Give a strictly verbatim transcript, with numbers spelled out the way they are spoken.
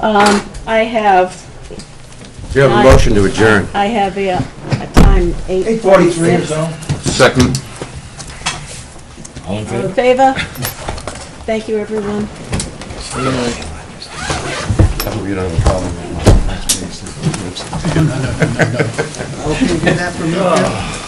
Um, I have, You have a motion to adjourn. I have a, a time, eight eight forty-three or so. Second. All in All favor? in favor? Thank you, everyone. I hope you don't have a problem with my space. Oh, can you get that from me, Bill?